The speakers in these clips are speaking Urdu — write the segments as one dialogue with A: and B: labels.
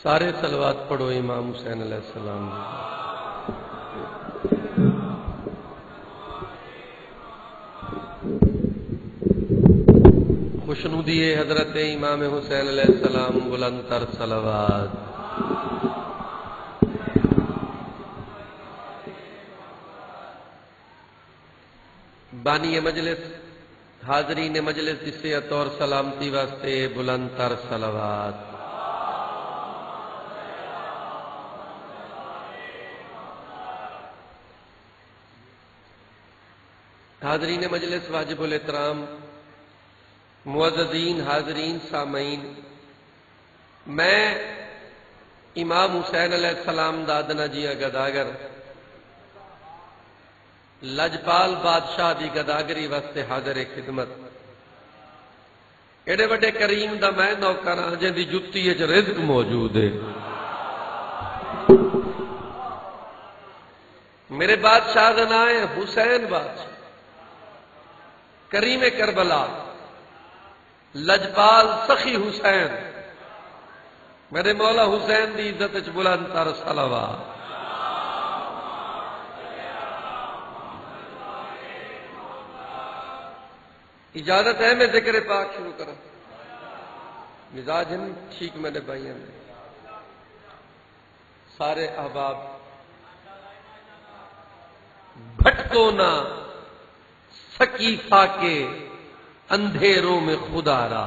A: سارے صلوات پڑھو امام حسین علیہ السلام. خوشنودی حضرت امام حسین علیہ السلام بلند تر صلوات. بانی مجلس حاضرین مجلس جسیت اور سلامتی واسطے بلند تر صلوات. حاضرین مجلس واجب الاحترام معززین حاضرین سامعین، میں امام حسین علیہ السلام دادنا جیاں گداگر لجپال بادشاہ دی گداگری واسطے حاضر خدمت. ایڈے وڈے کریم دا میں نوکر ہاں جن دی جتی وچ رزق موجود ہے. میرے بادشاہ دا نام ہے حسین بادشاہ، کریم کربلا، لجپال سخی حسین. میرے مولا حسین دی عزت وچ بلند تر صلوات. اجازت ہے میں ذکر پاک شروع کروں. مزاج ہیں ٹھیک میرے بھائی ہیں سارے احباب. بھٹکو نہ سکیفہ کے اندھیروں میں خدا را،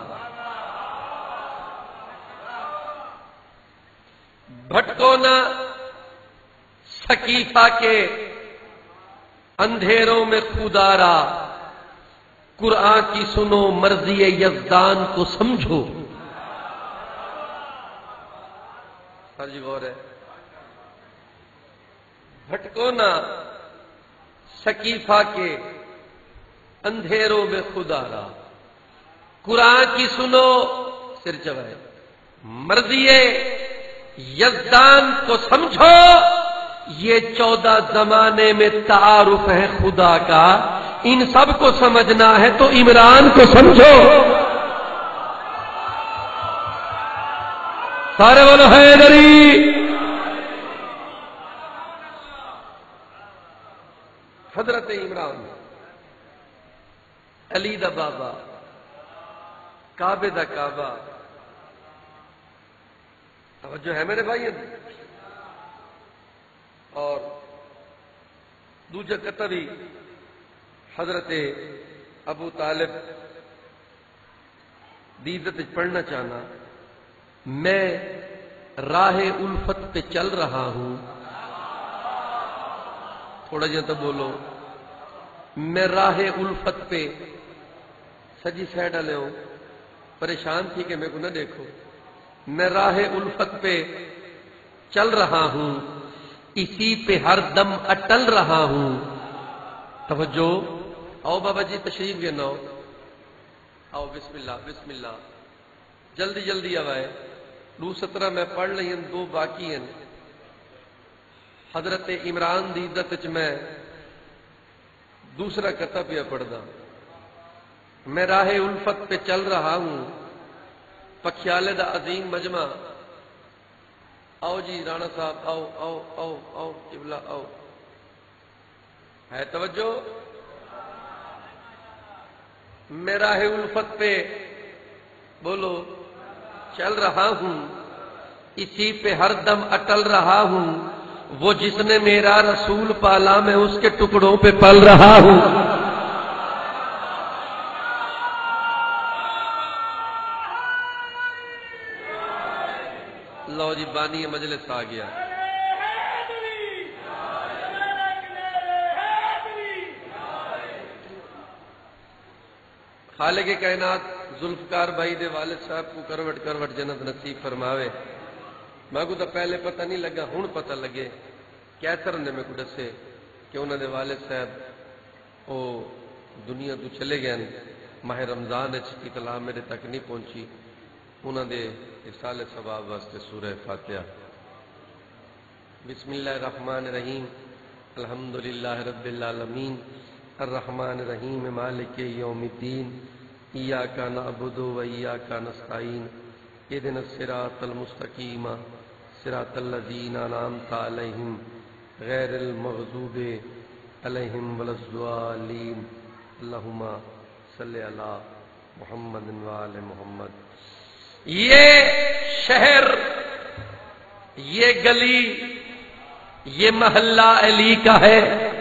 A: بھٹکو نہ سکیفہ کے اندھیروں میں خدا را، قرآن کی سنو مرضی یزدان کو سمجھو. ہاں جی غور ہے. بھٹکو نہ سکیفہ کے اندھیروں میں خدا را، قرآن کی سنو سر چوائے مرضی یزدان کو سمجھو. یہ 14 زمانے میں تعارف ہے خدا کا، ان سب کو سمجھنا ہے تو عمران کو سمجھو. سارے بولو حیدری. حضرت عمران علی دا بابا، کعبے دا کعبہ. توجہ ہے میرے بھائی. اور دوجا کتبی حضرت ابو طالب دیدت پڑھنا چاہنا. میں راہ الفت پہ چل رہا ہوں. تھوڑا جہاں تو بولو. میں راہ الفت پہ سجی سیڈ والے ہوں پریشان تھی کہ میں کو نہ دیکھو. میں راہ الفت پہ چل رہا ہوں، اسی پہ ہر دم اٹل رہا ہوں. توجہ. آؤ بابا جی تشریف گے نو. آؤ بسم اللہ بسم اللہ. جلدی جلدی آوائے. 2:17 میں پڑھ لئی ہیں، 2 باقی ہیں. حضرت عمران دی عزت وچ میں دوسرا کتب پہ پڑھدا. میں راہ الفت پہ چل رہا ہوں، پکھیالے دا عظیم مجمع. آؤ جی رانا صاحب آؤ آؤ آؤ آؤ قبلہ آؤ. ہے توجہ. میں راہ الفت پہ بولو چل رہا ہوں، اسی پہ ہر دم اٹل رہا ہوں. وہ جس نے میرا رسول پالا میں اس کے ٹکڑوں پہ پل رہا ہوں. لو جی بانی مجلس آ گیا. خالق کائنات ذوالفقار بھائی دے والد صاحب کو کروٹ کروٹ جنت نصیب فرماوے. میں کو تو پہلے پتہ نہیں لگا، ہن پتہ لگے. کیسر نے میں کو دسے کہ انہوں نے والد صاحب وہ دنیا تو چلے گئے. ماہ رمضان اطلاع میرے تک نہیں پہنچی. انہوں نے ارسال ثواب واسطے سورہ فاتحہ. بسم اللہ الرحمن الرحیم. الحمدللہ رب العالمین الرحمن الرحیم مالک یوم الدین. ایاک نعبد و ایاک نستعین اهدنا الصراط المستقیم صراط الذین انعمت علیہم غیر المغضوب علیہم ولا الضالین اللہم صلی علی محمد وآل محمد۔ یہ شہر، یہ گلی، یہ محلہ علی کا ہے۔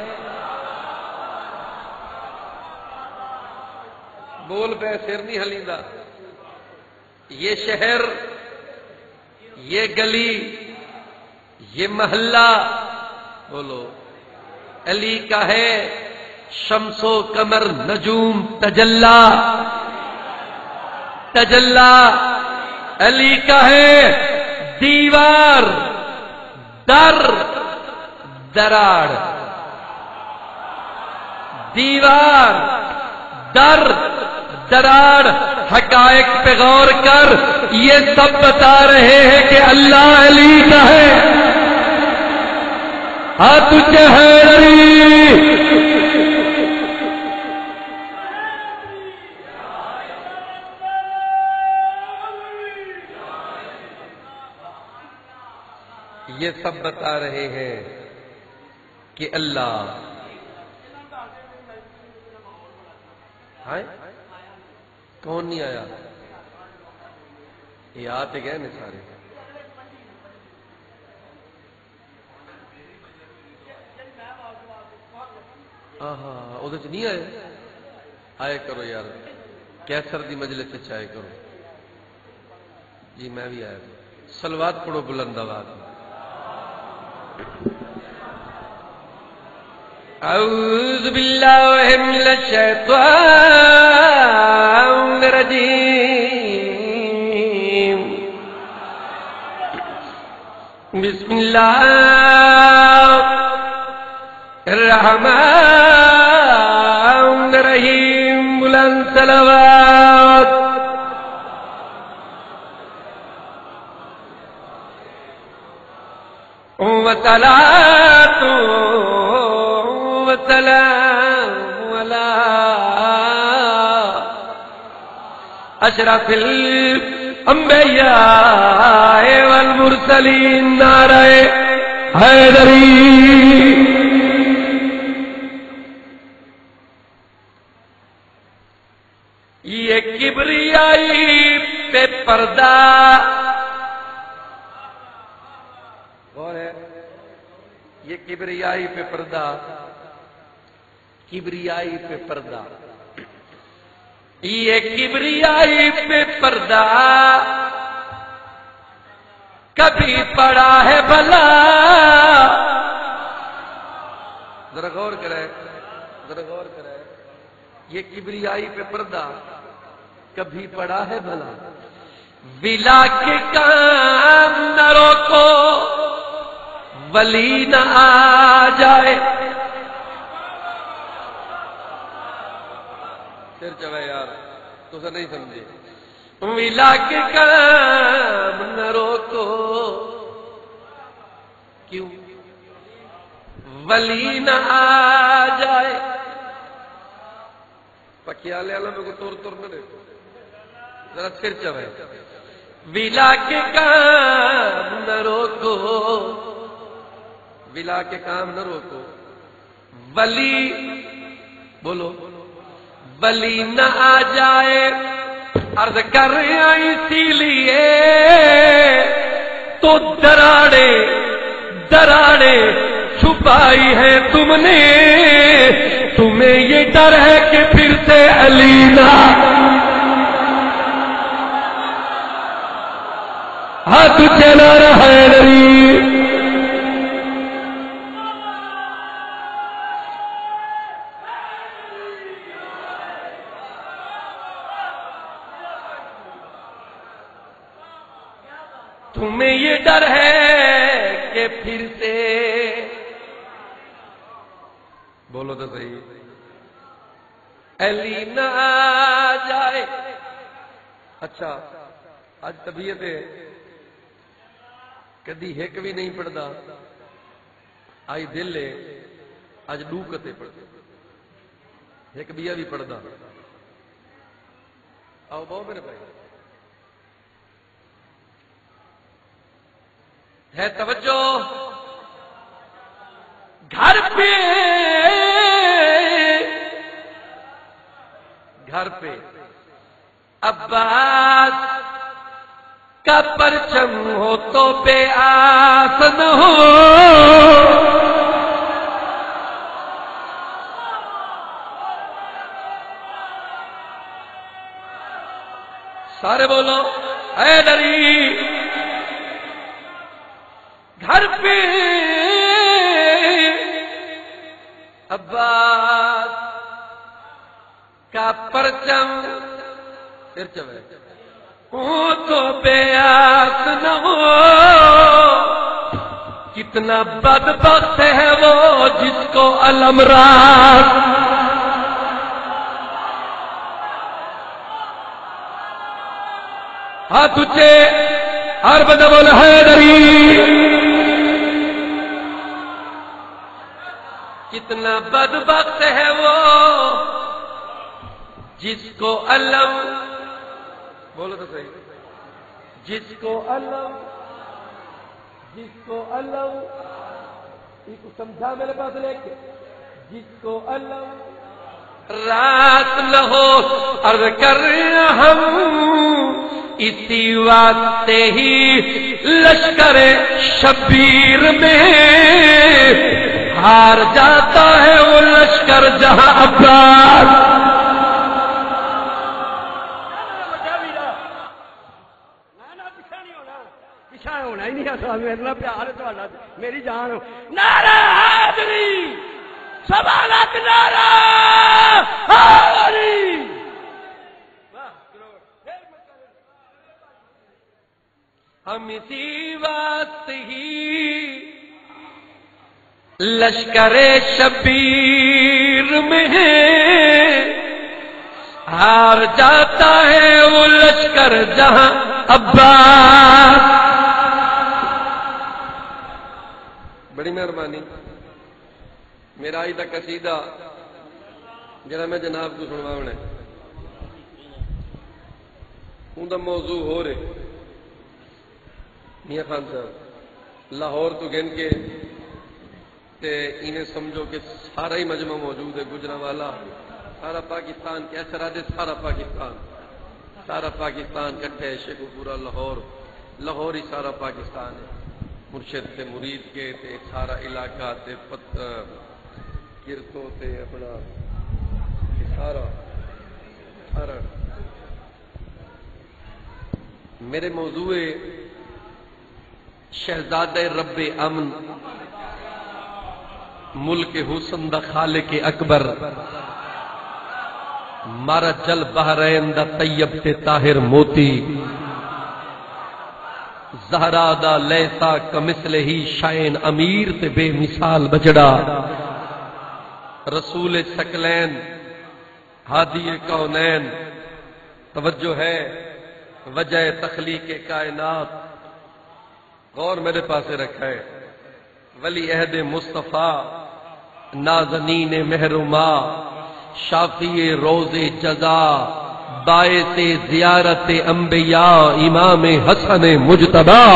A: بول پہ سر نہیں ہلیندا۔ یہ شہر، یہ گلی، یہ محلہ بولو علی کا ہے۔ شمس و قمر نجوم تجلا علی کا ہے۔ دیوار در دراڑ، دیوار در دراڑ، حقائق پہ غور کر، یہ سب بتا رہے ہیں کہ اللہ علی کا ہے۔ ہاتھ اونچے ہے علی۔ یہ سب بتا رہے ہیں کہ اللہ کون نہیں آیا؟ یہ آتے گئے نا سارے۔ ہاں وہ نہیں آئے؟ آئے کرو یار، کیسر دی مجلس سے آئے کرو جی۔ میں بھی آیا، صلوات پڑھو بلند آواز۔ اعوذ باللہ من الشیطان الرجیم، بسم اللہ الرحمن الرحیم، بلند صلوات۔ وصلاۃ وسلام علی اشرف الانبیاء والمرسلین، نعرہ حیدری۔ یہ کبریائی پہ پردہ غور ہے، یہ کبریائی پہ پردہ، کبریائی پہ پردہ، یہ کبریائی پہ پردہ کبھی پڑا ہے بھلا۔ ذرا غور کرے، ذرا غور کرے، یہ کبریائی پہ پردہ کبھی پڑا ہے بھلا۔ ولا کے کام نہ روکو ولی نہ آ جائے۔ پھر چلے یار، تو سر نہیں سمجھے۔ ولا کے کام نہ روکو، کیوں؟ ولی نہ آ جائے۔ پکیالے والا میں کو تور نہ دیکھو، ذرا پھر چلے۔ ولا کے کام نہ روکو، ولا کے کام نہ روکو، ولی بولو ولی نہ آ جائے۔ عرض کر رہے ہیں اسی لیے تو دراڑے دراڑے چھپائی ہے تم نے، تمہیں یہ ڈر ہے کہ پھر سے علی نہ ہاتھ چلا رہا ہے علی۔ تمہیں یہ ڈر ہے کہ پھر سے، بولو تو صحیح، علی نہ آ جائے۔ اچھا آج طبیعت ہے، کدی ہیک بھی نہیں پڑھتا، آئی دل ہے آج ڈو کتے پڑھتا، ایک بیا بھی پڑھتا۔ آؤ بہو میرے بھائی، ہے توجہ گھر پہ عباس کا پرچم ہو تو بے آس نہ ہو سارے بولو حیدری گھر پہ عباس کا پرچم پھر چوے ہو تو بے آس نہ ہو کتنا بدبخت ہے وہ جس کو علم راز ہاتھ اونچے ہر بندہ بول حیدری کتنا بدبخت ہے وہ جس کو علم بولو تو صحیح جس کو علم یہ کچھ سمجھا میرے پاس لے کے جس کو علم رات نہ ہو عرض کر ہم اسی واسطے ہی لشکر شبیر میں ہار جاتا ہے وہ لشکر جہاں عباس
B: ہونا ہی نہیں میرا پیار ہے میری جان ہو نعرہ حیدری سبحانک نعرہ حیدری
A: ہم اسی واسطے ہی لشکر شبیر میں ہار جاتا ہے وہ لشکر جہاں عباس بڑی مہربانی میرا آج تک قصیدہ جڑا میں جناب کو سنواونا ہے ان کا موضوع ہو رہے میاں خان صاحب لاہور تو گن کے تے انہیں سمجھو کہ سارا ہی مجمع موجود ہے گجرانوالا سارا پاکستان کے اثرات سارا پاکستان کٹھے شیخو پورا لاہور ہی سارا پاکستان ہے مرشد تے مرید کے تے سارا علاقہ تے کرتوں تے اپنا سارا میرے موضوع شہزادہ رب امن ملک حسن دا خالق اکبر مارا جل بحرین دا طیب تے طاہر موتی زہرا دا لیسا کمثل ہی شائن امیر تے بے مثال بجڑا رسول ثقلین ہادی کونین توجہ ہے وجہ تخلیق کائنات غور میرے پاس رکھا ہے ولی عہد مصطفیٰ نازنین محروما شافی روز جزا باعث زیارت انبیاء امام حسن مجتبی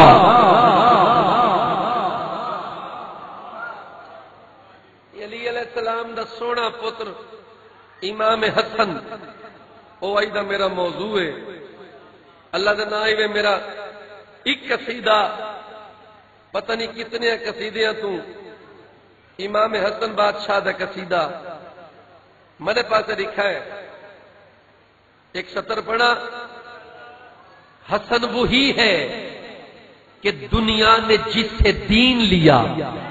A: علی علیہ السلام دا سونا پتر امام حسن او آئی دا میرا موضوع ہے اللہ دا نائب میرا ایک قصیدہ پتہ نہیں کتنے قصیدیاں تو امام حسن بادشاہ دا قصیدہ میرے پاس لکھا ہے ایک سطر پڑھا حسن وہی ہے کہ دنیا نے جس سے دین لیا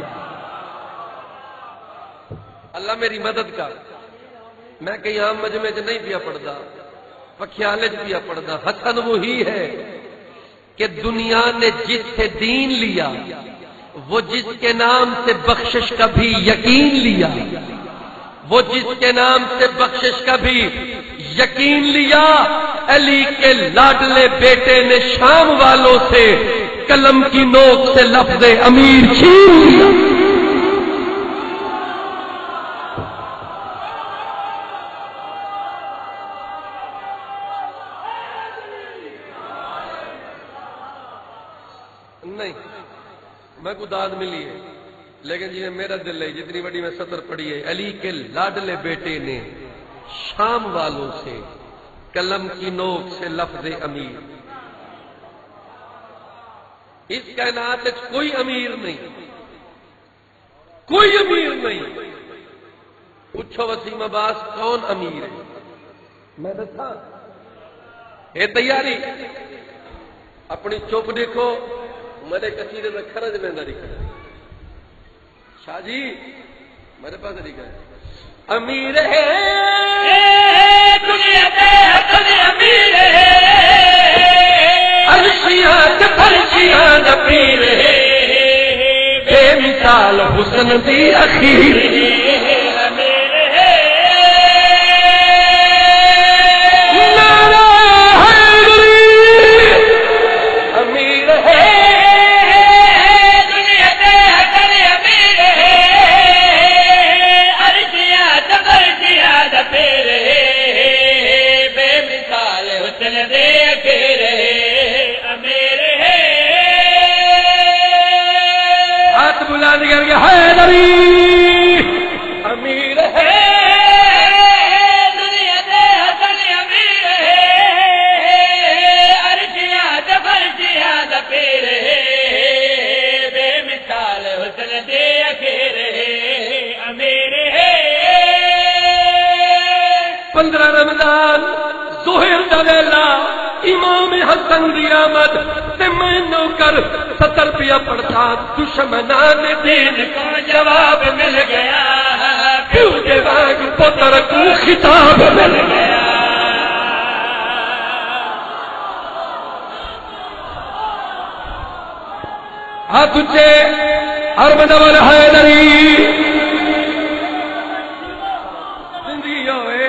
A: اللہ میری مدد کر میں کہیں عام مجمع چ نہیں پیا پڑھتا پکھیالے چ پیا پڑھتا حسن وہی ہے کہ دنیا نے جس سے دین لیا وہ جس کے نام سے بخشش کا بھی یقین لیا وہ جس کے نام سے بخشش کا بھی یقین لیا علی کے لاڈلے بیٹے نے شام والوں سے قلم کی نوک سے لفظ امیر چھین لیا نہیں میں کو داد ملی ہے، لیکن جی میرا دل ہے جتنی بڑی میں سطر پڑھی ہے، علی کے لاڈلے بیٹے نے شام والوں سے قلم کی نوک سے لفظ امیر. اس کائنات میں کوئی امیر نہیں، کوئی امیر نہیں. پوچھو وسیم عباس کون امیر ہے؟ میں دسا اے تیاری اپنی چوپ دیکھو، میرے قصیدے میں خرج میں نہ لکھا شاہ جی میرے پاس لکھا ہے امیر ہے دنیا کے حسن امیر ہے عرشیاں کے فرشیاں امیر ہے بے مثال حسن دی اخیر امیر ہے دنیا دے حسن امیر ہے عرشیاں فرشیاں پیر ہے بے مثال حسن دے اخیر ہے امیر ہے 15 رمضان ظہر دا ویلا امام حسن دی آمد تے میں نوکر 70 روپیہ پڑھتا دشمنان دین کو جواب مل گیا پیو کے باغ پتر کو خطاب مل گیا ہاتھ اچھے ارمدور حیدری زندگی ہوئے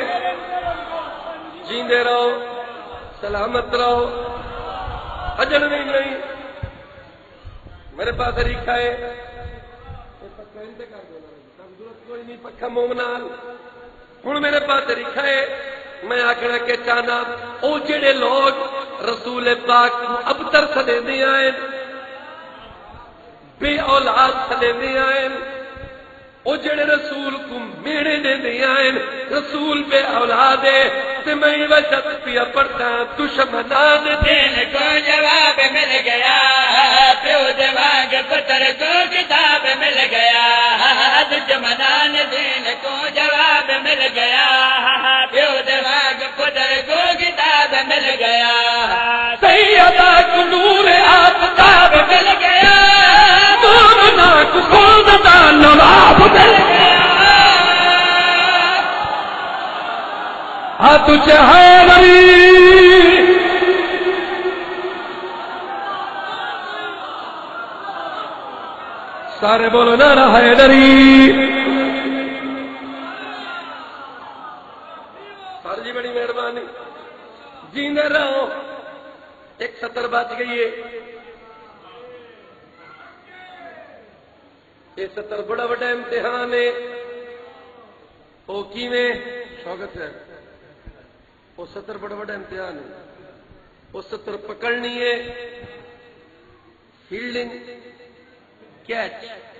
A: جیندے رہو سلامت رہو اجل نہیں میرے پاس طریقہ ہے کوئی نہیں پکا مومنال ہوں میرے پاس طریقہ ہے میں آخنا کہ چاہنا وہ جڑے لوگ رسول پاک کو ابتر سدے آئے بے اولاد سدے آئے وہ جڑے رسول کو میڑے دے آئے رسول بے اولاد ہے تے میں وجہ پیا پڑھتا دشمنان دین کو جواب مل گیا پیو دماغ پتر کو کتاب مل گیا دشمنان دین کو جواب مل گیا پیو دماغ پتر کو کتاب مل گیا سیدہ کو نور آفتاب مل گیا مومنا کو خود دا نواب مل گیا ہاتھ چاہے بری سارے بولو نعرہ حیدری سر جی بڑی مہربانی جیندے رہو 170 بچ گئی ہے یہ 70 بڑا بڑا امتحان ہے وہ کیویں شوکت ہے وہ 70 بڑا بڑا امتحان ہے وہ 70 پکڑنی ہے فیلڈنگ کیچ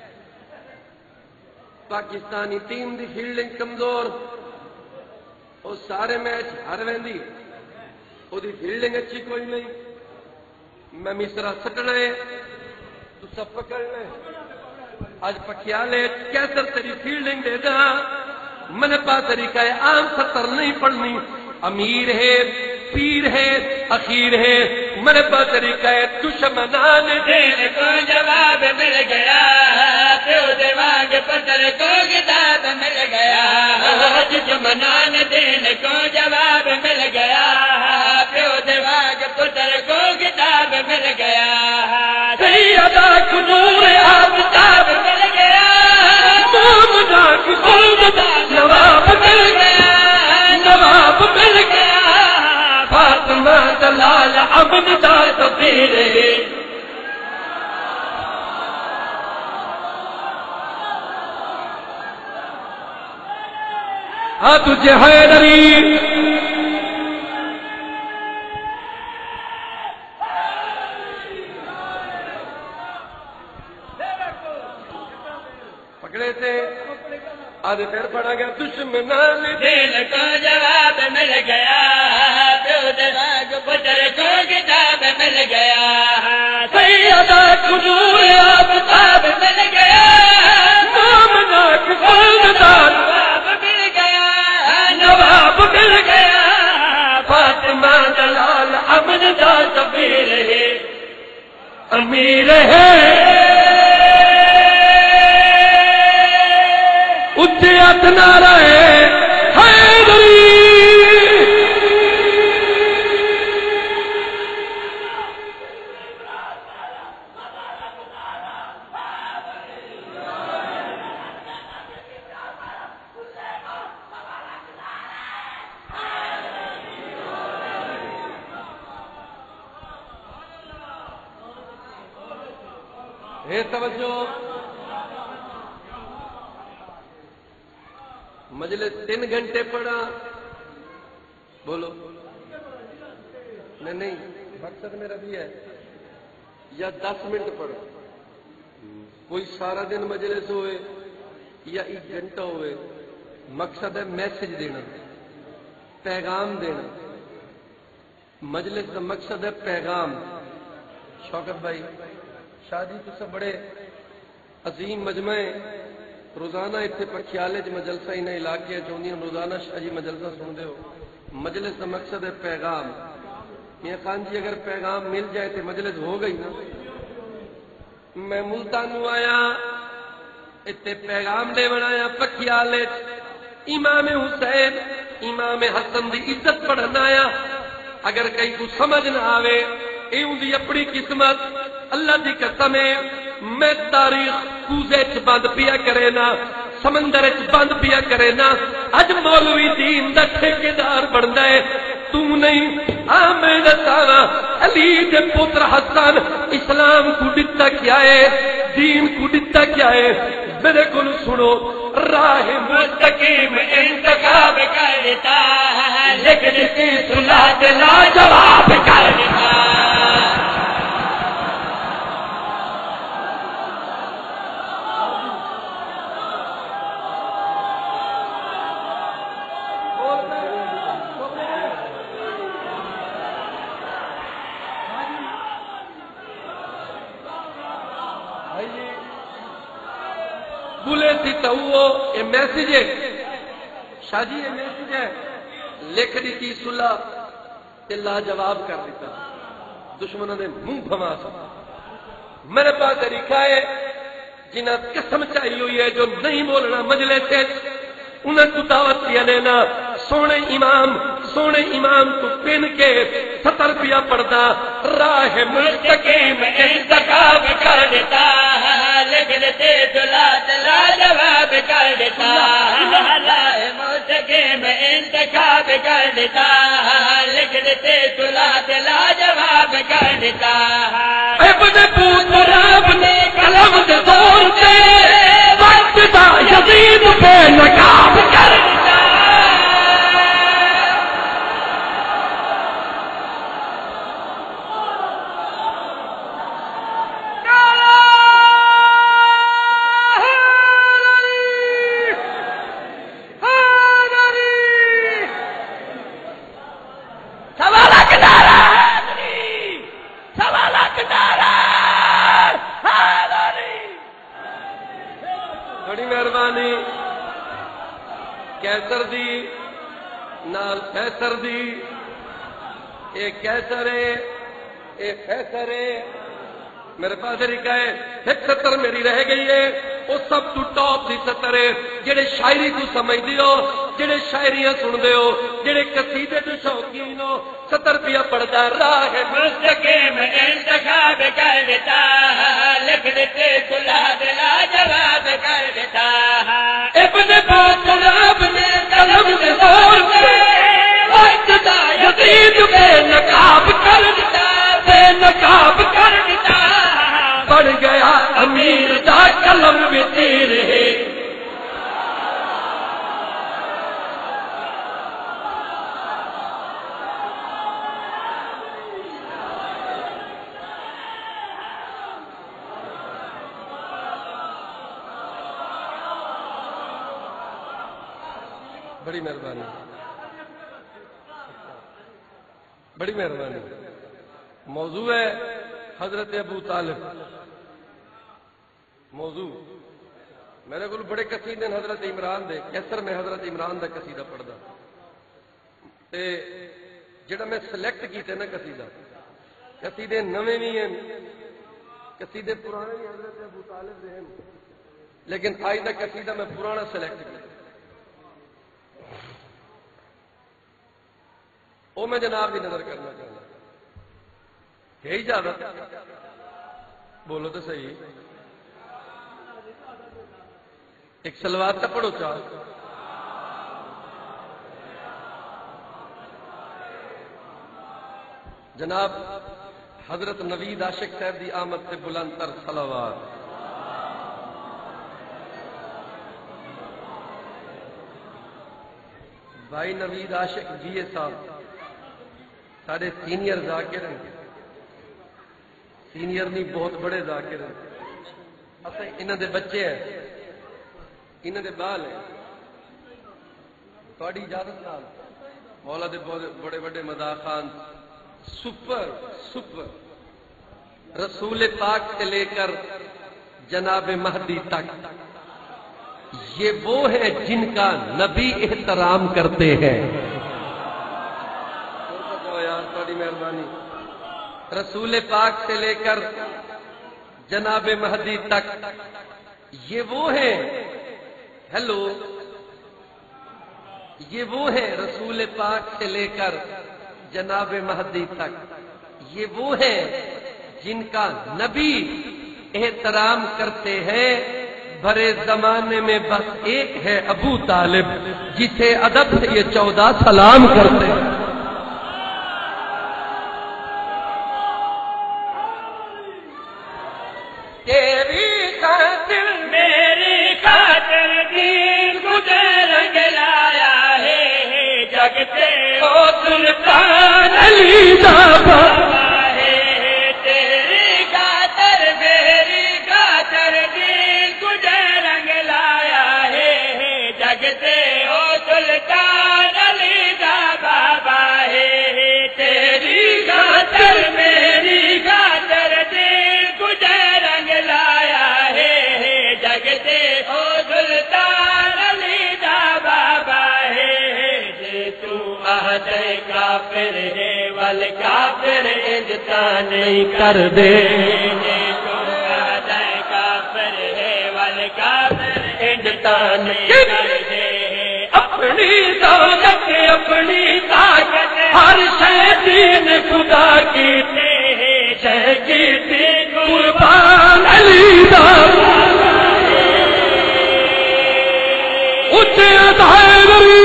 A: پاکستانی ٹیم دی فیلڈنگ کمزور وہ سارے میچ ہار ویندی وہ دی فیلڈنگ اچھی کوئی نہیں میں مصرا سٹنا ہے تو سب پکڑنا ہے آج پکیالے کیسر تیری فیلڈنگ دے دا میں نے پاس طریقہ ہے عام 70 نہیں پڑھنی امیر ہے پیر ہے اخیر ہے میرے پاس طریقہ ہے دشمنان دین کو جواب مل گیا پیو دماغ پتر کو کتاب مل گیا دشمنان دین کو جواب مل گیا پیو دماغ پتر کو کتاب مل گیا سیدہ کو نور آفتاب مل گیا مومنا کو خود دا نواب مل گیا نواب مل گیا فاطمہ دلال امن دا تفیر ہاں تجھے حیدری سے آج پھر پڑا گیا دشمنان
B: دل کو جواب مل گیا پتر کو کتاب مل گیا سیدہ قدور آفتاب مل گیا
A: نامناک سلطان
B: مل گیا نواب مل گیا
A: فاطمہ دلال امن دا سفیر ہے امیر ہے اچھیت نعرہ حیدری توجہ مجلس 3 گھنٹے پڑھا بولو نہیں مقصد میرا بھی ہے یا 10 منٹ پڑھو کوئی سارا دن مجلس ہوئے یا 1 گھنٹہ ہوئے مقصد ہے میسج دینا پیغام دینا مجلس کا مقصد ہے پیغام شوکت بھائی شادی تو سب بڑے عظیم مجمع روزانہ اتنے پکھیالے مجلسہ انہیں علاقے چاہیے روزانہ شاہی مجلسہ سنتے ہو مجلس کا مقصد ہے پیغام میاں خان جی اگر پیغام مل جائے تو مجلس ہو گئی نا میں ملتان آیا اتنے پیغام دے بنایا پکھیالے امام حسین امام حسن دی عزت پڑھنا آیا اگر کہیں کو سمجھ نہ آوے ایوں دی اپنی قسمت اللہ دی قسم ہے میں تاریخ کوزے چ بند پیا کرے نا سمندر چ بند پیا کرے نا اج مولوی دین دا ٹھیکیدار بندا ہے تو نہیں میں دساواں علی دے پتر حسن اسلام کو دتا کیا ہے دین کو دتا کیا ہے میرے کو سنو راہ مستقیم انتخاب کرتا ہے لیکن کی صلح لا جواب کرتا بولے تھی تو وہ یہ میسج ہے شاہ جی یہ میسج ہے لکھ دی تھی صلح تے لا جواب کر دیتا دشمنوں نے منہ بھما سکتا میرے پاس طریقہ ہے جنہیں قسم چاہیے ہوئی ہے جو نہیں بولنا مجلس سے انہیں کو دعوت دیا لینا سونے امام کو پن کے 70 روپیہ پڑتا راہ مستقیم انتخاب کر دیتا
B: لکھ دیتے لا جواب کر دیتا راہ مستقیم انتخاب کر دیتا لکھ دیتے لا جواب کر دیتا
A: ابن پوتراب نے قلم سے زور سے وقت دا یزید پہ نقاب کر دیتا بڑی مہربانی کیسر دی نال فیسر دی ایک کیسر ہے ایک فیسر ہے میرے پاس طریقہ ہے ایک 70 میری رہ گئی ہے وہ سب تو ٹاپ دی 70 ہے جڑے شاعری کو سمجھ دیو جڑے شاعریاں سن دیو جڑے قصیدے تو شوقین ہو 70 روپیہ پڑتا راہ
B: مستقیم انتخاب کر دیتا لکھ دیتے لا جواب کر دیتا
A: ابن پوتراب نے قلم سے زور سے وقت دا یزید بے نقاب کر دیتا بے نقاب کر دیتا بڑھ گیا امیر دا قلم بھی تیر ہے بڑی مہربانی، بڑی مہربانی۔ موضوع ہے حضرت ابو طالب۔ موضوع میرے کو بڑے قصیدے حضرت عمران دے، کیسر میں حضرت عمران دا قصیدہ پڑھدا تے جڑا میں سلیکٹ کیتے نا قصیدے نویں بھی ہیں، قصیدے پرانے بھی حضرت ابو طالب دے ہیں، لیکن آج دا قصیدہ میں پرانا سلیکٹ کیا، وہ میں جناب کی نظر کرنا چاہتا ہوں۔ ہے اجازت؟ بولو تو صحیح، ایک سلوات کا پڑھو چاہ۔ جناب حضرت نوید عاشق صاحب دی آمد سے بلند تر صلوات۔ بھائی نوید عاشق جی صاحب سارے سینئر ذاکر ہیں، سینئر نہیں بہت بڑے ذاکر ہیں، اصل انہوں دے بچے ہیں، انہوں دے بال ہیں، تھوڑی اجازت نال مولا دے بڑے بڑے مداح خان سپر رسول پاک سے لے کر جناب مہدی تک یہ وہ ہیں جن کا نبی احترام کرتے ہیں۔ بڑی مہربانی۔ رسول پاک سے لے کر جناب مہدی تک یہ وہ ہیں، ہیلو، یہ وہ ہیں رسول پاک سے لے کر جناب مہدی تک یہ وہ ہیں جن کا نبی احترام کرتے ہیں۔ بھرے زمانے میں بس ایک ہے ابو طالب جسے ادب سے یہ 14 سلام کرتے ہیں۔
B: تیری خاطر میری خاطر دین تجھے رنگ لایا ہے، جگتے ہو سلطان علی بابا ہے، تیری خاطر میری خاطر دین تجھے رنگ لایا ہے، جگتے ہو سلطان علی بابا ہے، تیری خاطر میری خاطر دین تجھے رنگ لایا ہے، جگتے ہو سلطان علی بابا ہے، جے تو عہد کافر ہے ول کافر اجتا نہیں کر دے، جے تو عہد کافر ہے ول کافر اجتا نہیں کر دے، اپنی دولت اپنی طاقت ہر شے دین خدا کی تے شے کی تے قربان علی بابا اچھے ادھائری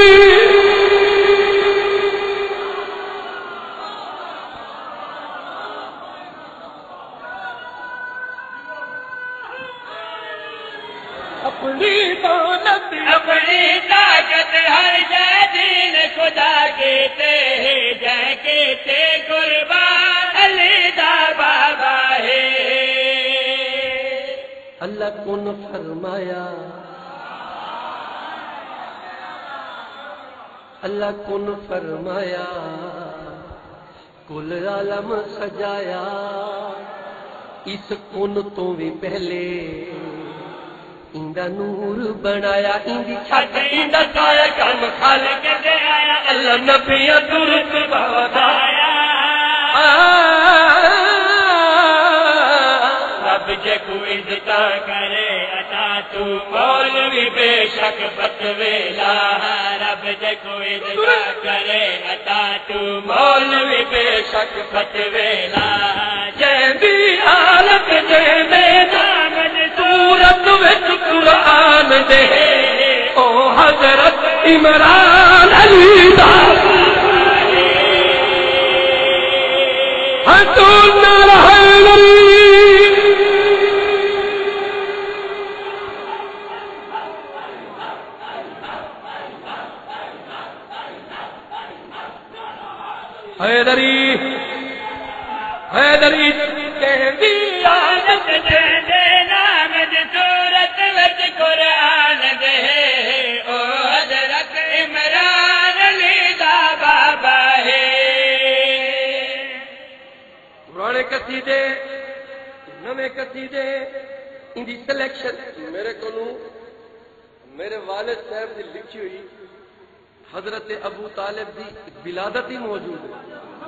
B: اپنی دولت اپنی طاقت ہر شے دین خدا کہتے ہیں، جے کہتے قربان علی بابا ہے۔
A: اللہ کو نے فرمایا، اللہ کو نے فرمایا کل عالم سجایا، اس کون تو بھی پہلے اندا نور بنایا، اندی چھٹ اندا کایا کام خالق دے آیا، اللہ نبیاں درست بہدایا،
B: رب جے کو عزتا کرے عطا تو مولوی بے شک بتویلا، رب جے کو عزتا کرے عطا تو مولوی بے شک بتویلا، جے بھی حالت جے میدان صورت وچ قرآن دے، او حضرت عمران علی بابا
A: حضور نرحلی حیدری حیدری
B: کہندی عادت دے دے نام دی صورت وچ قرآن دے، او حضرت
A: قصیدے نویں قصیدے ان دی سلیکشن میرے کو میرے والد صاحب کی لکھی ہوئی حضرت ابو طالب دی ولادت ہی موجود ہے.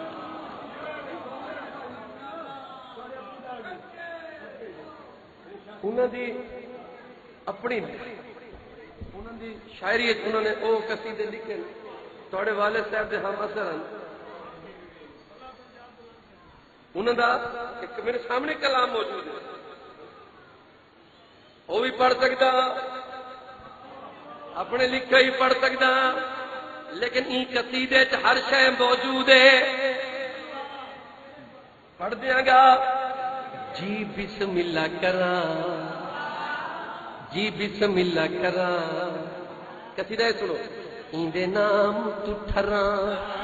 A: انہوں دی اپنی انہوں دی شاعری انہوں نے او قصیدے لکھے تھوڑے والد صاحب دے ہم اثر ہیں. انہوں دا ایک میرے سامنے کلام موجود ہے وہ بھی پڑھ سکتا اپنے لکھے ہی پڑھ سکتا لیکن این قصیدے چ ہر شے موجود ہے. پڑھ دیاں گا. جی بسم اللہ کراں جی بسم اللہ کراں قصیدہ سنو. ایندے نام تو ٹھراں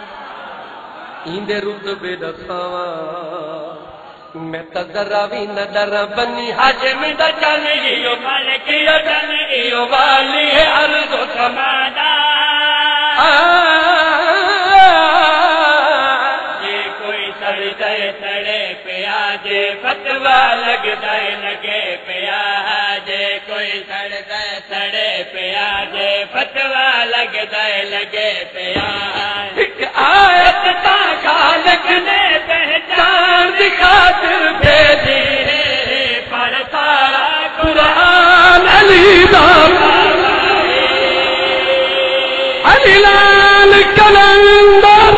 A: ایندے رتبے دساواں میں تذرا بھی نہ ڈرا بنی ہاشم دا چل ایو مالک یا چل ایو والی ارض و سمادا. جے کوئی سڑے سڑے پیا جے فتوا لگدا لگے پیا جے کوئی سڑے سڑے پیا جے فتوا لگدا لگے پیا. ایک آیت تا خالق نے پہچان دی خاطر بھیجی پر سارا قرآن علی لال کلندر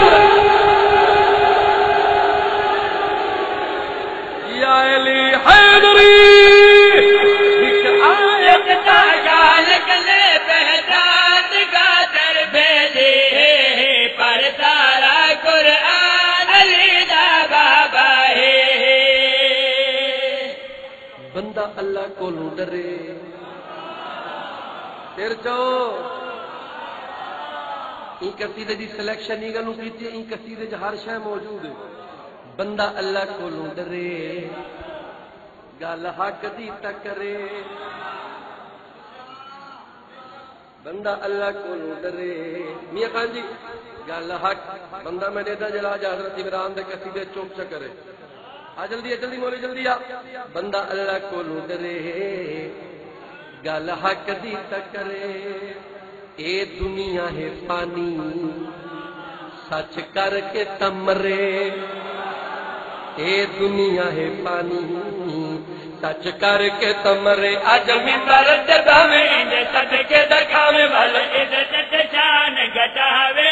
A: یا علی حیدری. ایک آیت تا خالق نے پہچان دی خاطر بھیجی پر سارا قرآن علی دا بابا ہے. بندہ اللہ کو ڈرے پھر جو این قصیدے دی سلیکشن ہی گلوں کیتی این قصیدے چ ہر شے موجود ہے. بندہ اللہ کو ڈرے گل حق دی ٹکرے بندہ اللہ کو ڈرے. میاں خان جی گل حق بندہ میں نے دا جلا جا حضرت عمران دے قصیدے چوپ چ کرے. آ جلدی جلدی مولی جلدی آ. بندہ اللہ کو ڈرے گل حق دی ٹکرے. اے دنیا ہے فانی سچ کر کے تمرے. اے دنیا ہے فانی سچ کر کے تمرے. اج منبر تے باویں دے صدقے دکھاوے ول عزت تے شان گٹاوے.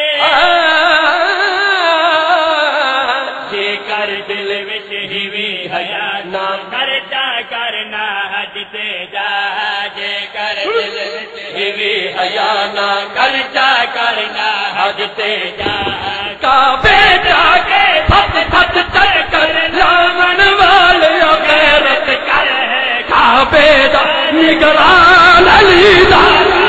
A: جے کر دل وچ ہی حیا نہ کرتا کرنا حج تے جا. جے کر دل وچ ہی حیا نہ کرتا کرنا حج تے جا. کعبے جا کے پھٹ پھٹ چل کر لاون والے غیرت کر ہے کعبے دا نگران علی دا.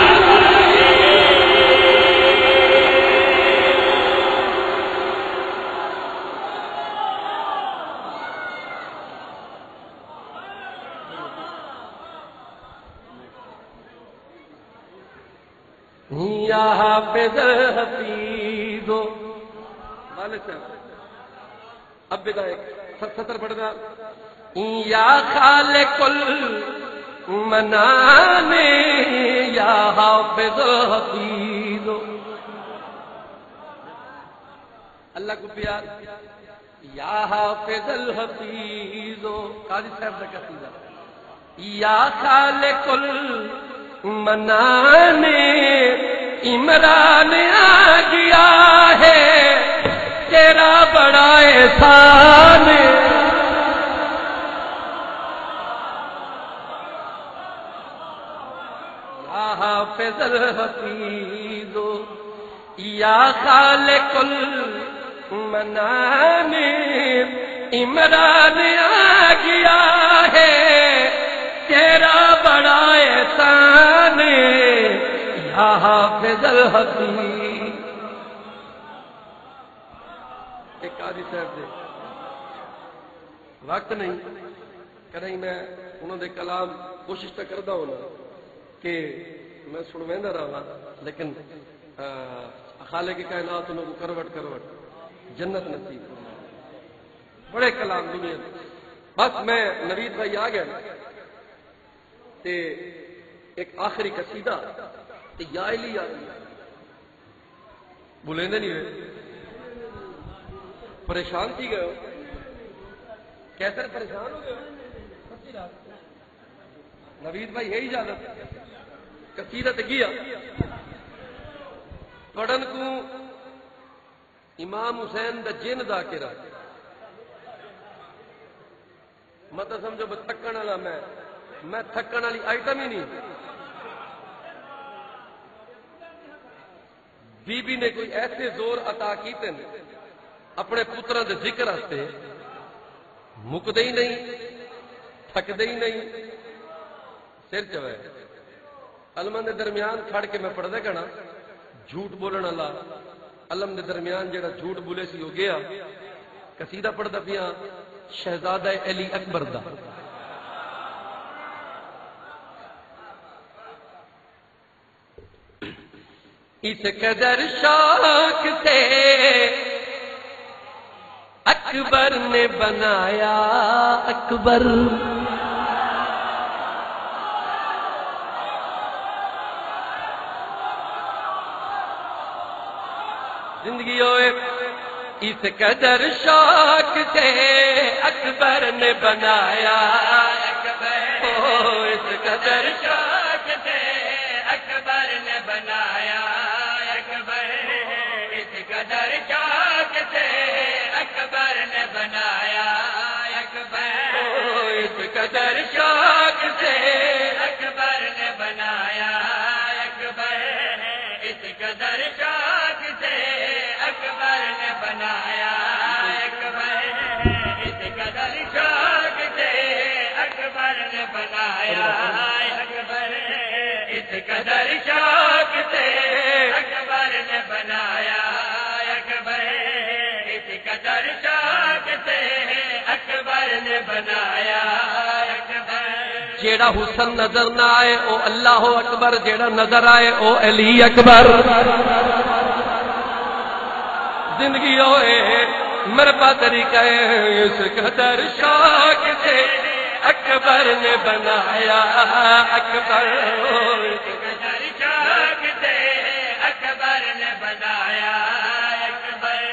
A: یا حافظ حفیظ والد صاحب اب بدائے سطر پڑھنا. یا خالق المنان یا حافظ حفیظ. اللہ کو پیار یا حافظ الحفیظ. قاضی صاحب کا قصیدہ. یا خالق المنان عمران آ گیا ہے تیرا بڑا احسان. یا حافظ الحفیظ یا خالق المنان عمران آ گیا ہے تیرا بڑا احسان. یا حافظ الحفیظ. ایک قاضی صاحب دے وقت نہیں کریں میں انہوں دے کلام کوشش تو کرتا ہوں کہ میں سنویندا رہا لیکن خالق کائنات انہوں کو کروٹ کروٹ جنت نصیب. بڑے کلام دنیا بس میں نوید بھائی آ گیا تے ایک آخری قصیدہ تے یا علی بولیں نہیں ہوئے پریشان تھی گئے ہو کیسے پریشان ہو گئے نوید بھائی ہے اجازت قصیدہ تے گیا پڑھن کو امام حسین دا جن ذاکرہ مت سمجھو بس تھکن والا میں تھکن والی آئٹم ہی نہیں بی بی نے کوئی ایسے زور عطا کیتے اپنے پتروں کے ذکر واسطے مکدے ہی نہیں تھکدے ہی نہیں سر چوے علم دے درمیان کھڑ کے میں پڑھدا کہنا جھوٹ بولن والا علم دے درمیان جڑا جھوٹ بولے سی ہو گیا قصیدہ پڑھدا پیا شہزادہ علی اکبر دا اس قدر شوق سے اکبر نے بنایا اکبر زندگی ہوئے اس قدر شوق سے اکبر نے بنایا اکبر اس قدر شوق سے اکبر نے بنایا اکبر اس قدر شوق سے اکبر نے بنایا اکبر اس قدر شوق سے اکبر نے بنایا اکبر اس قدر شوق سے اکبر نے بنایا اکبر اس قدر شوق سے اکبر نے بنایا اکبر اس قدر شوق سے اکبر نے بنایا اکبر اس قدر شوق سے اکبر نے بنایا اکبر جیڑا حسن نظر نہ آئے او اللہ اکبر جیڑا نظر آئے او علی اکبر زندگی ہوئے میرے پاس طریقہ ہے اس قدر شوق سے اکبر نے بنایا اکبر اس قدر شوق سے اکبر نے بنایا اکبر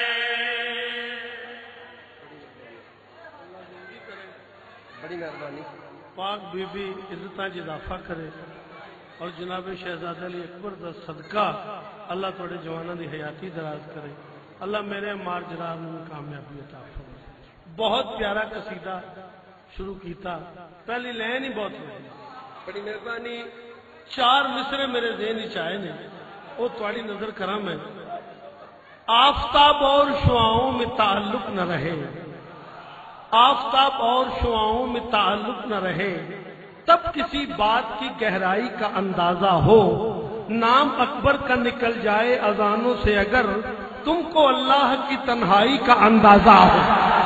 A: بڑی مہربانی
C: پاک بی بی عزتاں اضافہ کرے اور جناب شہزادہ علی اکبر دا صدقہ اللہ تھوڑے جوانوں دی حیاتی دراز کرے اللہ میرے مار جراب میں کامیابی عطا فرمائے بہت پیارا قصیدہ شروع کیتا پہلی لائن ہی بہت
A: بڑی مہربانی
C: 4 مصرے میرے ذہن وچ آئے نے وہ تھوڑی نظر کراں میں آفتاب اور شعاؤں میں تعلق نہ رہے آفتاب اور شعاؤں میں تعلق نہ رہے تب کسی بات کی گہرائی کا اندازہ ہو نام اکبر کا نکل جائے اذانوں سے اگر تم کو اللہ کی تنہائی کا اندازہ ہو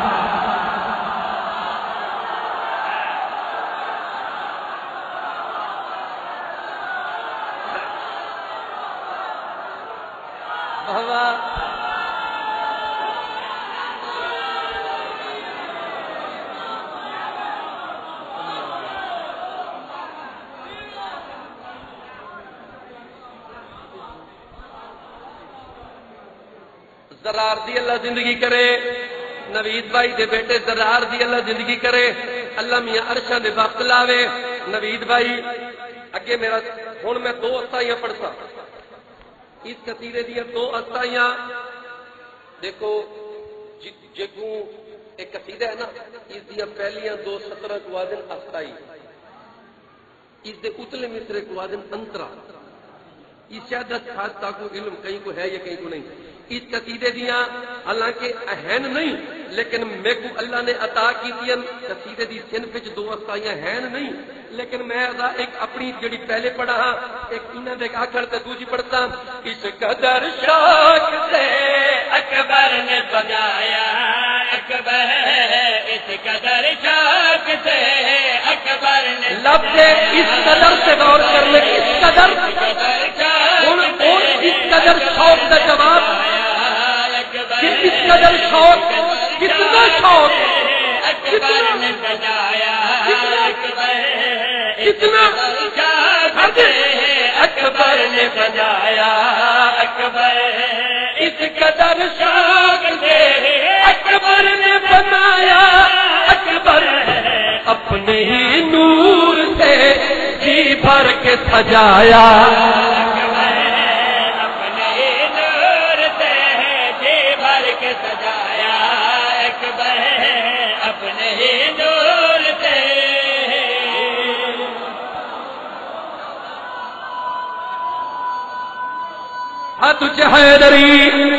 A: زرار دی اللہ زندگی کرے نوید بھائی دے بیٹے زرار دی اللہ زندگی کرے اللہ میاں عرشاں دے وقت لاوے نوید بھائی اگے میرا ہن میں 2 استائیاں پڑھتا اس قصیدے دی 2 استائیاں دیکھو جگوں ایک قصیدہ ہے نا اس دی پہلیاں 2 سطریں کو آدن استائی اس دے اتلے مصرے کو آدن انترا اس شہادت خاص کو علم کہیں کو ہے یا کہیں کو نہیں اس قصیدے دیاں حالانکہ اہن نہیں لیکن میں کو اللہ نے عطا کی دیا قصیدے دی صنف وچ 2 استائیاں ہیں نہیں لیکن میں ایک اپنی جڑی پہلے پڑھا ہاں ایک انہاں دے آخر تے دوسری پڑھتا اس قدر شوق سے اکبر نے بنایا اکبر اس قدر شوق سے اکبر نے لفظ اس قدر سے غور کرنے اس قدر اس قدر شوق کا جواب اس قدر شوق کتنا شوق
B: اکبر نے سجایا اکبر
A: کتنا
B: اکبر نے سجایا اکبر
A: اس قدر شوق سے اکبر نے بنایا اکبر اپنے ہی نور سے جی بھر کے سجایا
B: اکبر اپنے نور سے جی بھر کے سجایا اکبر اپنے نور سے
A: ہاں تجھے حیدری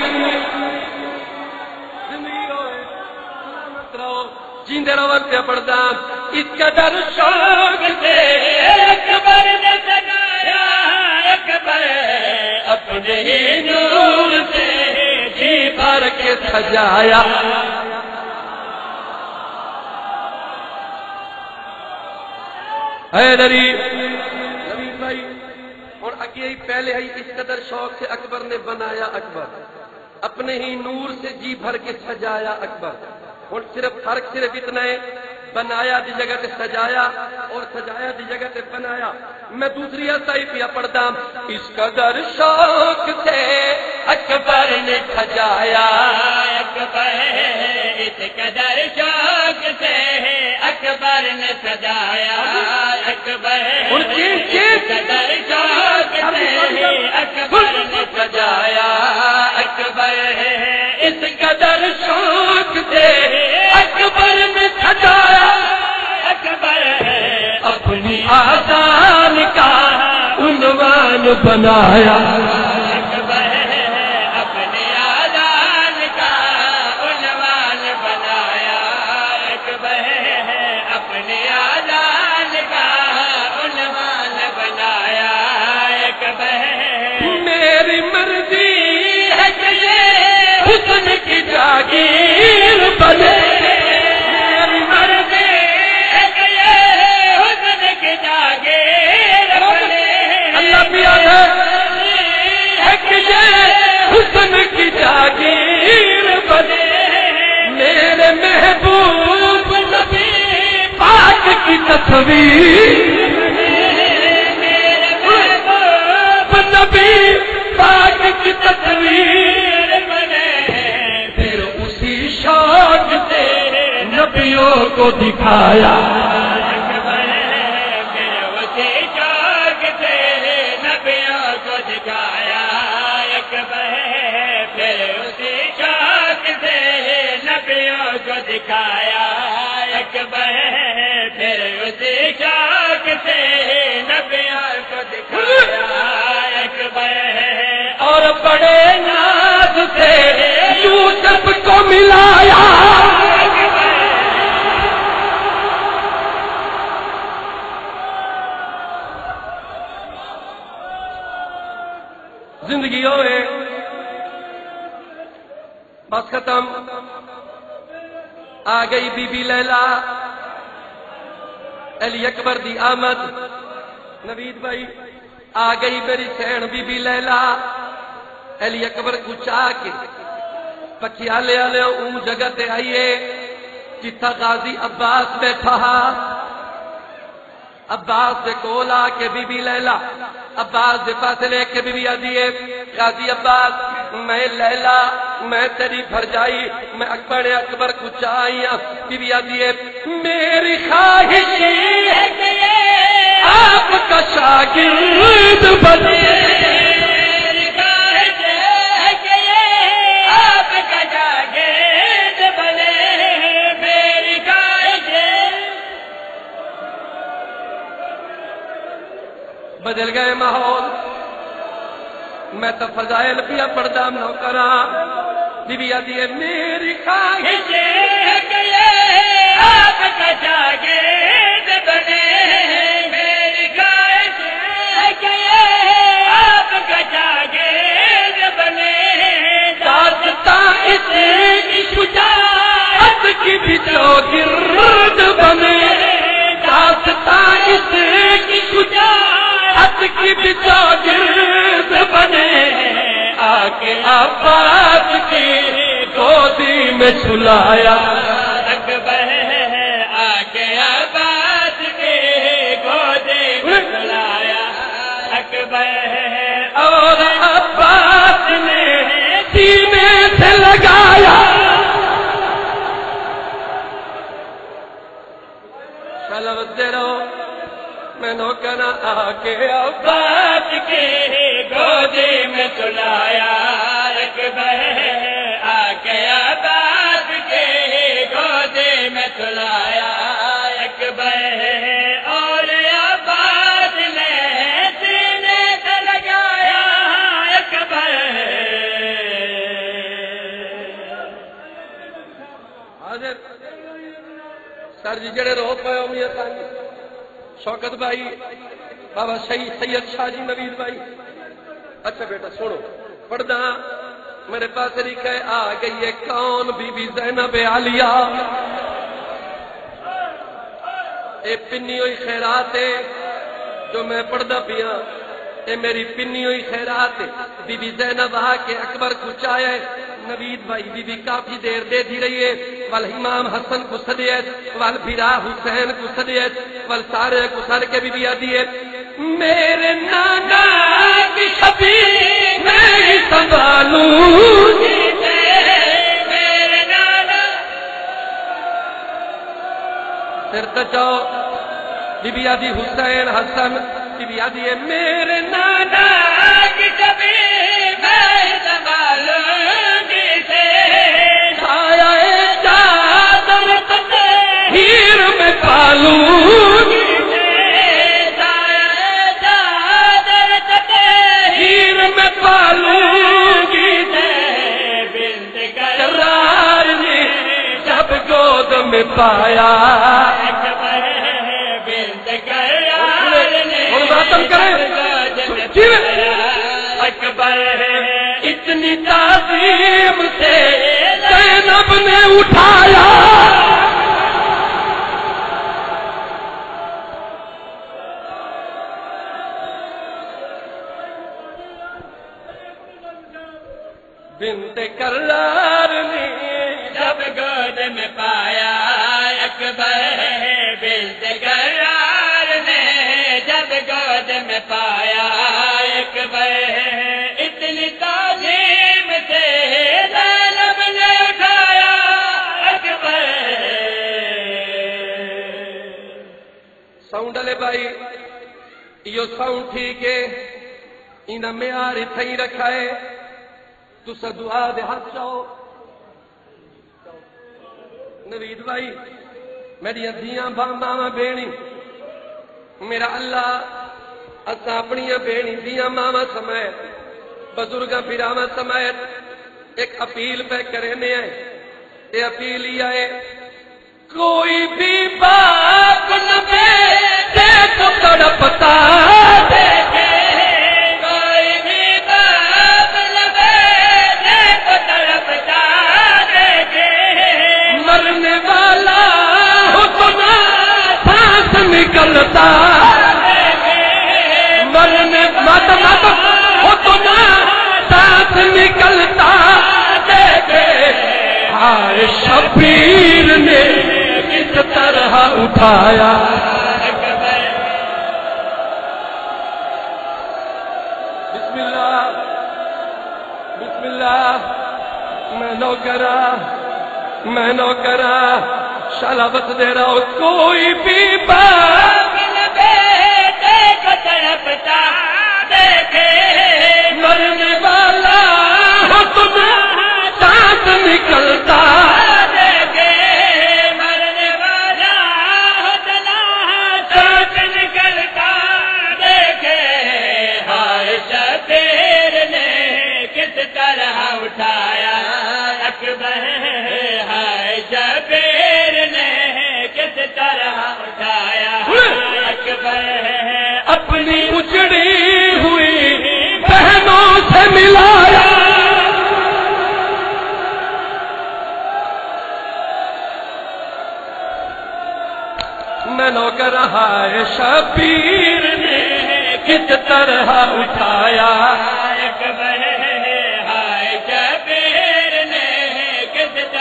A: جیندے رہو پہ پڑھتا اس قدر شوق سے
B: اکبر نے سجایا اکبر اپنے نور سے
A: جی بھر کے سجایا حیدری نبی بھائی اور اگے ہی پہلے ہی اس قدر شوق سے اکبر نے بنایا اکبر اپنے ہی نور سے جی بھر کے سجایا اکبر اور صرف فرق صرف اتنا ہے بنایا دی جگہ تے سجایا اور سجایا دی جگہ تے بنایا میں دوسری آسائی پیا پڑھتا اس قدر شوق سے اکبر نے سجایا
B: اکبر اس قدر شوق سے اکبر نے سجایا اکبر
A: اور
B: اس قدر شوق سے اکبر نے سجایا اکبر
A: اس قدر شوق سے اکبر نے سجایا
B: اکبر
A: اپنی آذان کا عنوان بنایا
B: اکبر اپنے آذان کا عنوان بنایا اکبر اپنے آذان کا عنوان بنایا اکبر
A: میری مرضی ہے کہ یہ حسن کی جاگیر بنے میری مرضی
B: ہے کہ یہ حسن کی جاگیر بنے
A: اللہ پیار ہے کہ یہ حسن کی جاگیر بنے میرے محبوب نبی پاک کی تصویر نبی پاک کی تصویر
B: بنے
A: پھر اسی شوق سے نبیوں کو دکھایا
B: اکبر پھر اسی شوق سے نبیوں کو دکھایا اکبر پھر اسی شوق سے نبیوں کو دکھایا اکبر پھر اسی شوق سے نبیوں کو دکھایا اکبر
A: اور بڑے ناز سے یوسف کو ملایا زندگی ہوئے بس ختم آ گئی بی بی لیلا علی اکبر دی آمد نوید بھائی آ گئی میری سین بی بی لیلا علی اکبر کو چاہ کے پکیالے والے اون جگہ تے آئیے جتھا غازی عباس بیٹھا عباس دے کول آ کے بی بی لیلا عباس دے پاس لے کے بی بی آدیے غازی عباس میں لیلا میں تیری بھرجائی میں اکبر کو چاہیے بی بی آدیے میری خواہش ہے کہ آپ کا شاگرد بنے
B: میری خواہش ہے کہ آپ کا شاگرد بنے میری خواہش
A: بدل گئے ماحول میں تو فضائل پیا پڑھتا نوکراں بی بی آدھی ہے میری خواہش
B: ہے کہ آپ کا شاگرد بنے میری خواہش ہے کہ آپ کا شاگرد بنے
A: داستاں اس کی شجاعت کی بھی چوگرد بنے داستاں اس کی شجاعت کی بھی چوگرد بنے آ کے عباس کی گود گودی میں سلایا
B: اکبر آ کے عباس کے گودی میں سلایا اکبر
A: اور عباس نے سینے سے لگایا چلتے رہو میں نوکر آ کے
B: عباس کے گودی میں سلایا اکبر آ کے عباس کے گودی میں سلایا اکبر اور عباس نے سینے سے لگایا اکبر
A: حاضر سر جی جڑے رو پے ہو میاں صاحب شوکت بھائی بابا سید شاہ جی نوید بھائی اچھا بیٹا سنو پڑھنا میرے پاس لکھا ہے آ گئی ہے کون بی بی زینب عالیہ اے پنی ہوئی خیرات ہے جو میں پڑھدا پیا اے میری پنی ہوئی خیرات ہے بی بی زینب آ کے اکبر کو چاہے نوید بھائی بی بی کافی دیر دے دی رہی ہے وال امام حسن کو صدیت وال بھیرا حسین کو صدیت وال سارے کو سر کے بی بی آدھی ہے میرے نانا کی شبی میں ہی سنبھالوں
B: میرے نانا
A: سر تچاؤ بی بی آدھی حسین حسن بی بی آدھی ہے میرے نانا
B: کی شبی میں ہی سنبھالوں
A: ہیر میں پالوں ہیر میں پالوں گی کرار نے جب گود میں پایا
B: اکبر
A: اتنی تعظیم سے زینب نے اٹھایا بنت کرار نے
B: جب گود میں پایا اکبر بنت کرار نے جب گود میں پایا اکبر اتنی تعظیم سے زینب نے اٹھایا اکبر
A: ساؤنڈ والے بھائی یہ ساؤنڈ ٹھیک ہے انہیں معیار اتنا ہی رکھا ہے تسا دعا دے ہاتھ چاہو نوید بھائی میری دھیاں ماوا بہنی میرا اللہ اصا اپنی بہنی دیا ماوا سمیت بزرگاں پیراواں سمیت ایک اپیل پہ کرنے ہیں یہ اپیل یہ ہے کوئی بھی باپ نہ بیٹے کو تڑپتا دیکھے
B: کوئی بھی باپ نہ بیٹے کو تڑپتا دیکھے
A: مرنے والا ہو تو نہ سانس نکلتا مرنے مت ہو تو نہ سانس نکلتا دیکھے ہائے شبیر نے کس طرح اٹھایا بسم اللہ بسم اللہ میں نوکرا شلابت دے رہا ہوں کوئی بھی باپ
B: نہ بیٹے کو تڑپتا دیکھے
A: مرنے والا ہو تو نہ سانس نکلتا
B: دیکھے مرنے والا ہوتنا سانس نکلتا دیکھے ہائے شبیر نے کس طرح اٹھایا اکبر ہائے شبیر نے کس طرح اٹھایا اکبر
A: اپنی اجڑی ہوئی بہنوں سے ملایا میں نوکر ہائے شبیر نے کس طرح اٹھایا
B: اکبر ہائے شبیر نے کس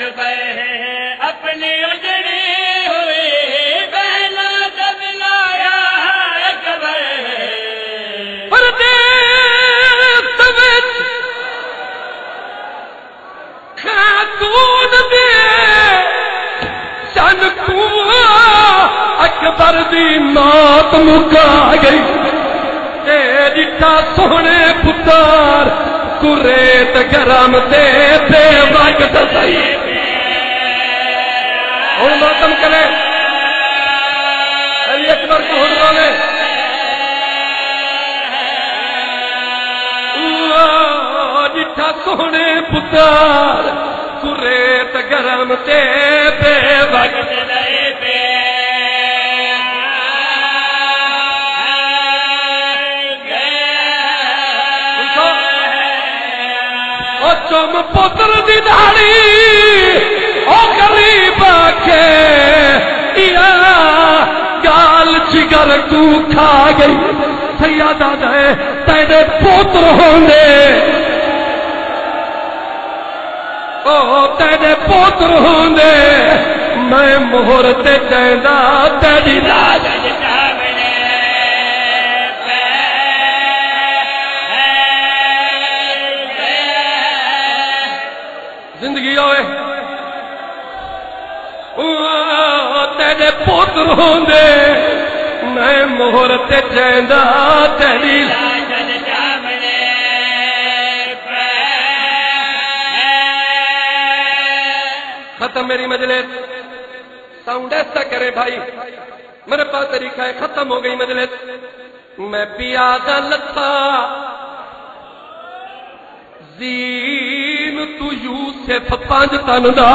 B: اکبر ہے اپنی اجڑی ہوئی بہنا جب لایا ہے اکبر ہے
A: پردیس وچ خاتون دے چن کو اکبر دی موت مکا گئی تے ڈٹھا سونے پتر کریت گرم تے بے وقت سہی ہن ماتم کرے علی اکبر کو ہن رولے ڈٹھا سونے پتر کریت گرم تے بے وقت چم پتر دی داڑی او غریب کے گال جگر تو کھا گئی سیادہ دے تیرے پوتر ہوندے او تیرے پوتر ہوندے میں مہر تے کہندا تیری لاج زندگی ہوئے تیرے پوتر ہوندے میں مہر تے چیندا تیری ختم میری مجلس ساؤنڈ ایسا کرے بھائی میرے پاس طریقہ ہے ختم ہو گئی مجلس میں پیادہ لتھا زین تو یوسف پانچ تن دا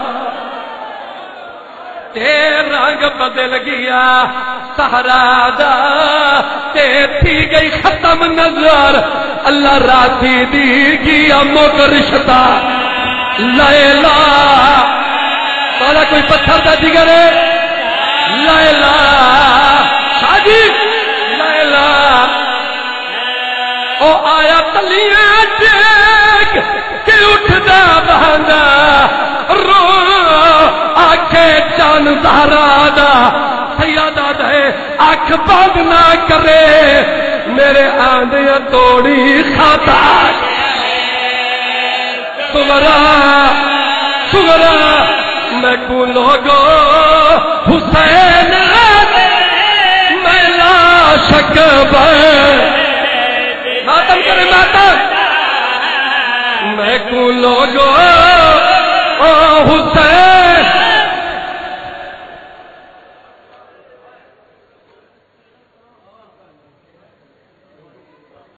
A: تے رنگ بدل گیا سہرا دا تے تھی گئی ختم نظر اللہ راتی دی گیا موٹر رشتہ لیلا سارا کوئی پتھر دا جگر ہے لیلا شاجی لیلا او آیا تلیاں دیکھ کہ اٹھدا بہندا رو آکھے چان زہرا دا سیادہ دے آنکھ بند نہ کرے میرے آندیاں توڑی خطا سغرا سغرا میں کو لوگو حسین میں لا شک ماتم کرے ماتم میں کو لوگو حسین